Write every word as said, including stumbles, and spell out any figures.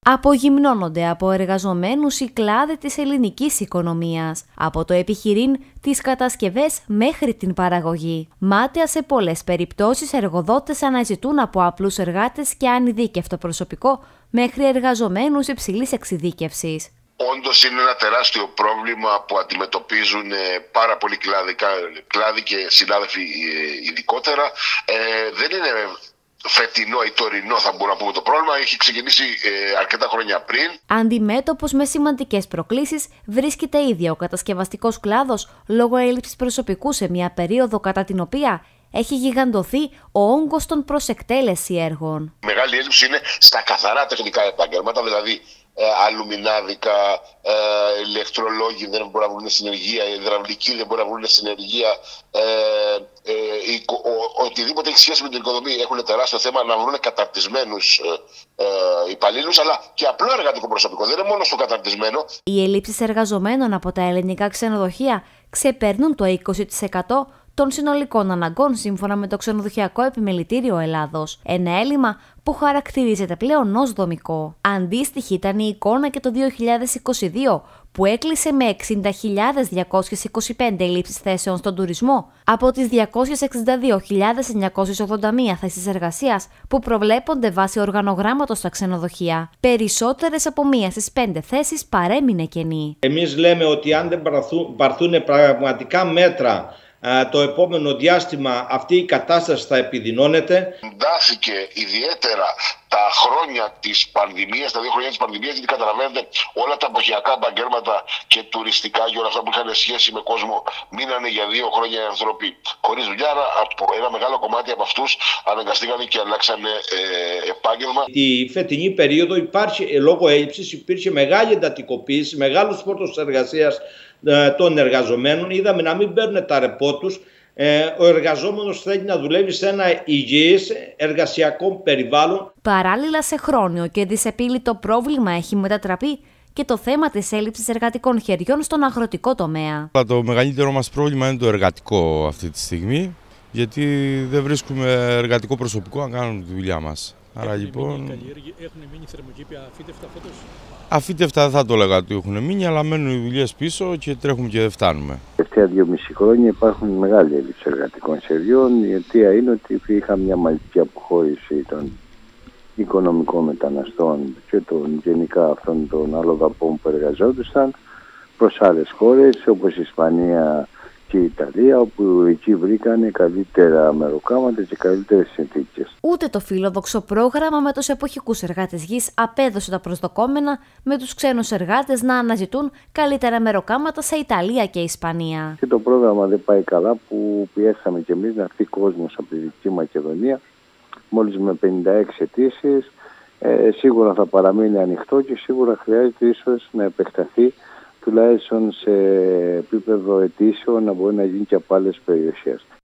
Απογυμνώνονται από εργαζομένους οι κλάδοι της ελληνικής οικονομίας, από το επιχειρήν, τις κατασκευές μέχρι την παραγωγή. Μάταια σε πολλές περιπτώσεις εργοδότες αναζητούν από απλούς εργάτες και ανειδίκευτο προσωπικό μέχρι εργαζομένους υψηλής εξειδίκευσης. Όντως είναι ένα τεράστιο πρόβλημα που αντιμετωπίζουν πάρα πολλοί κλάδοι, κλάδοι και συνάδελφοι ειδικότερα. Ε, δεν είναι φετινό ή τωρινό, θα μπορούμε να πούμε, το πρόβλημα. Έχει ξεκινήσει ε, αρκετά χρόνια πριν. Αντιμέτωπος με σημαντικές προκλήσεις βρίσκεται ήδη ο κατασκευαστικός κλάδος λόγω έλλειψης προσωπικού σε μια περίοδο κατά την οποία έχει γιγαντωθεί ο όγκος των προς εκτέλεση έργων. Η μεγάλη έλλειψη είναι στα καθαρά τεχνικά επαγγέλματα, δηλαδή ε, αλουμινάδικα, ε, ηλεκτρολόγοι δεν μπορούν να βγουν συνεργεία, υδραυλικοί δεν μπορούν να βγουν συνεργεία. Ε, ε, η, ο, ο, οτιδήποτε έχει σχέση με την οικοδομή έχουν τεράστιο θέμα να βρουν καταρτισμένους ε, ε, υπαλλήλους, αλλά και απλό εργατικό προσωπικό. Δεν είναι μόνο στο καταρτισμένο. Οι ελλείψεις εργαζομένων από τα ελληνικά ξενοδοχεία ξεπερνούν το είκοσι τοις εκατό των συνολικών αναγκών σύμφωνα με το Ξενοδοχειακό Επιμελητήριο Ελλάδος. Ένα έλλειμμα που χαρακτηρίζεται πλέον ως δομικό. Αντίστοιχη ήταν η εικόνα και το δύο χιλιάδες είκοσι δύο, που έκλεισε με εξήντα χιλιάδες διακόσιες είκοσι πέντε ελλείψεις θέσεων στον τουρισμό από τις διακόσιες εξήντα δύο χιλιάδες εννιακόσιες ογδόντα μία θέσεις εργασίας που προβλέπονται βάσει οργανογράμματος στα ξενοδοχεία. Περισσότερες από μία στις πέντε θέσεις παρέμεινε κενή. Εμείς λέμε ότι αν δεν πάρθουν πραγματικά μέτρα το επόμενο διάστημα, αυτή η κατάσταση θα επιδεινώνεται. Εντάθηκε ιδιαίτερα τα χρόνια της πανδημίας, τα δύο χρόνια της πανδημίας, γιατί καταλαβαίνετε όλα τα εποχιακά επαγγέλματα και τουριστικά και όλα αυτά που είχαν σχέση με κόσμο μείνανε για δύο χρόνια οι άνθρωποι χωρίς δουλειά. Από ένα μεγάλο κομμάτι από αυτούς αναγκαστήκαν και αλλάξανε ε, επάγγελμα. Τη φετινή περίοδο υπάρχει, λόγω έλλειψης υπήρχε μεγάλη εντατικοποίηση, μεγάλος φόρτος εργασίας των εργαζομένων. Είδαμε να μην παίρνουν τα ρεπό τους. Ο εργαζόμενος θέλει να δουλεύει σε ένα υγιές εργασιακό περιβάλλον. Παράλληλα, σε χρόνιο και δυσεπίλητο πρόβλημα έχει μετατραπεί και το θέμα της έλλειψης εργατικών χεριών στον αγροτικό τομέα. Το μεγαλύτερο μας πρόβλημα είναι το εργατικό αυτή τη στιγμή, γιατί δεν βρίσκουμε εργατικό προσωπικό να κάνουμε τη δουλειά μας. Άρα έχουν λοιπόν. Έχουν μείνει θερμοκήπια αφήτευτα φέτος. Αφήτευτα δεν θα το έλεγα ότι έχουν μείνει, αλλά μένουν οι δουλειές πίσω και τρέχουμε και δεν φτάνουμε. Τελευταία δύο μισή χρόνια υπάρχουν μεγάλη έλλειψη εργατικών σχεδιών. Η αιτία είναι ότι είχαμε μια μαζική αποχώρηση των οικονομικών μεταναστών και των γενικά αυτών των αλλοδαπών που εργαζόντουσαν προς άλλες χώρες όπως η Ισπανία και η Ιταλία, όπου εκεί βρήκανε καλύτερα μεροκάματα και καλύτερες συνθήκες. Ούτε το φιλόδοξο πρόγραμμα με τους εποχικούς εργάτες γης απέδωσε τα προσδοκόμενα, με τους ξένους εργάτες να αναζητούν καλύτερα μεροκάματα σε Ιταλία και Ισπανία. Και το πρόγραμμα δεν πάει καλά, που πιέσαμε κι εμείς να έρθει κόσμος από τη Δυτική Μακεδονία, μόλις με πενήντα έξι αιτήσεις. Ε, σίγουρα θα παραμείνει ανοιχτό και σίγουρα χρειάζεται ίσως να επεκταθεί τουλάχιστον σε επίπεδο αιτήσεων, να μπορεί να γίνει και από άλλες περιοχές.